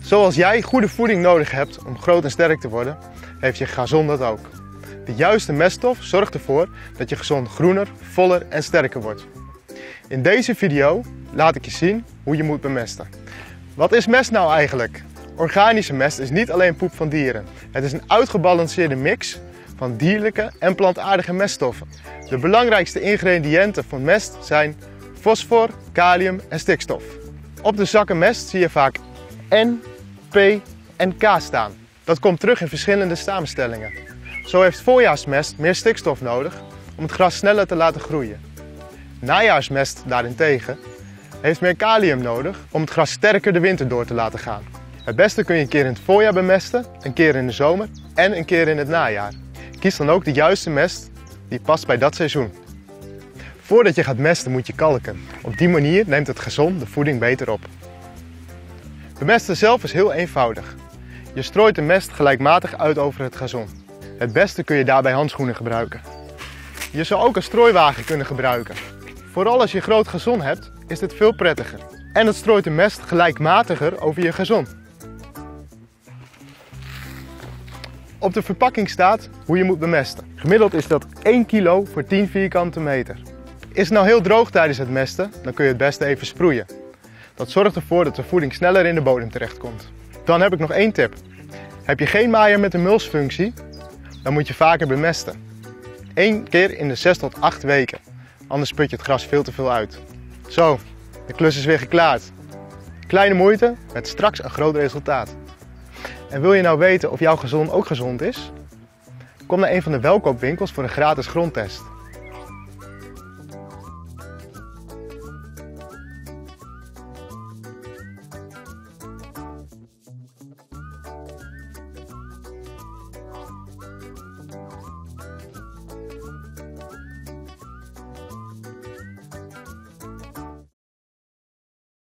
Zoals jij goede voeding nodig hebt om groot en sterk te worden, heeft je gazon dat ook. De juiste meststof zorgt ervoor dat je gazon groener, voller en sterker wordt. In deze video laat ik je zien hoe je moet bemesten. Wat is mest nou eigenlijk? Organische mest is niet alleen poep van dieren. Het is een uitgebalanceerde mix van dierlijke en plantaardige meststoffen. De belangrijkste ingrediënten van mest zijn fosfor, kalium en stikstof. Op de zakken mest zie je vaak N, P en K staan. Dat komt terug in verschillende samenstellingen. Zo heeft voorjaarsmest meer stikstof nodig om het gras sneller te laten groeien. Najaarsmest daarentegen heeft meer kalium nodig om het gras sterker de winter door te laten gaan. Het beste kun je een keer in het voorjaar bemesten, een keer in de zomer en een keer in het najaar. Kies dan ook de juiste mest die past bij dat seizoen. Voordat je gaat mesten moet je kalken. Op die manier neemt het gazon de voeding beter op. Bemesten zelf is heel eenvoudig. Je strooit de mest gelijkmatig uit over het gazon. Het beste kun je daarbij handschoenen gebruiken. Je zou ook een strooiwagen kunnen gebruiken. Vooral als je groot gazon hebt, is dit veel prettiger. En het strooit de mest gelijkmatiger over je gazon. Op de verpakking staat hoe je moet bemesten. Gemiddeld is dat 1 kilo voor 10 vierkante meter. Is het nou heel droog tijdens het mesten, dan kun je het beste even sproeien. Dat zorgt ervoor dat de voeding sneller in de bodem terechtkomt. Dan heb ik nog één tip. Heb je geen maaier met een mulsfunctie, dan moet je vaker bemesten. 1 keer in de 6 tot 8 weken. Anders put je het gras veel te veel uit. Zo, de klus is weer geklaard. Kleine moeite met straks een groot resultaat. En wil je nou weten of jouw gazon ook gezond is? Kom naar een van de welkoopwinkels voor een gratis grondtest.